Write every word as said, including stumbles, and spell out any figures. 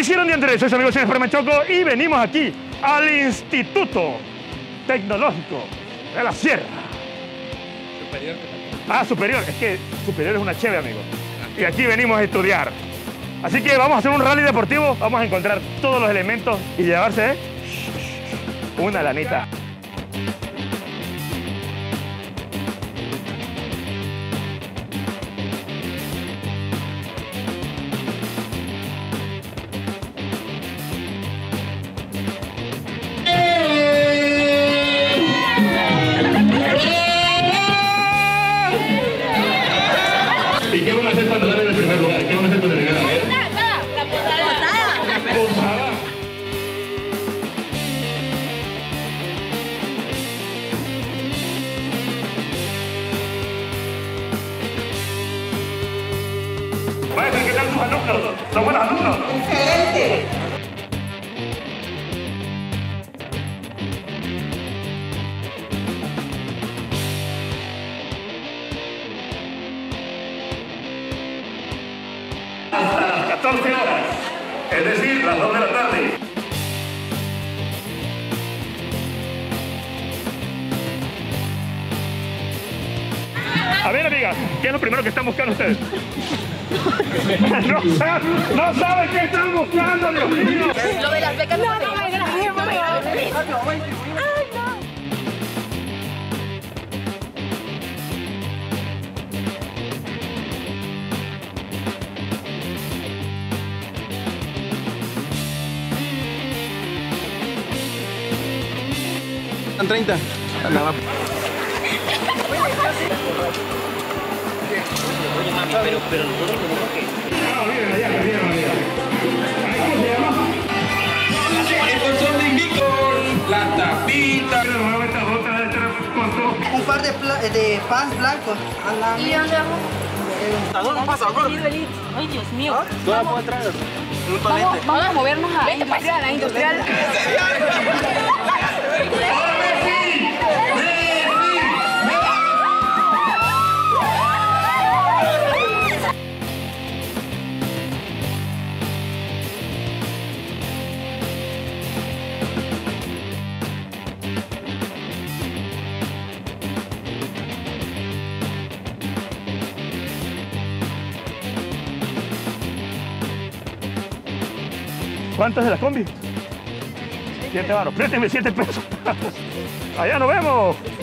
hicieron día Andrés? Soy su amigo César Choco y venimos aquí al Instituto Tecnológico de la Sierra. Superior. Ah, superior. Es que superior es una cheve, amigo. Y aquí venimos a estudiar. Así que vamos a hacer un rally deportivo. Vamos a encontrar todos los elementos y llevarse una lanita. ¿Y qué van a hacer para dar en el primer lugar? ¿Qué van a hacer para llegar? La posada. La posada. Maestra, ¿qué tal sus alumnos? ¿Son buenos alumnos? Excelente. Hasta las catorce horas, es decir, las dos de la tarde. A ver, amiga, ¿qué es lo primero que están buscando ustedes? No saben, no saben qué están buscando, Dios mío. Lo de las becas. No, no, no, ¿Están treinta? Nada. Pero, pero nosotros tenemos que... Ah, miren allá, miren allá. ¿Cómo se llama? Son de invicto. La tapita. Un par de, de pants blancos. ¿Y dónde vamos? ¿A dónde pasa, amor? Ay, Dios mío. ¿Dónde puedo traer? Un Vamos, tonete. vamos a movernos a industrial, a industrial. ¿Cuánto es de la combi? Siete baros. Présteme siete pesos. Allá nos vemos.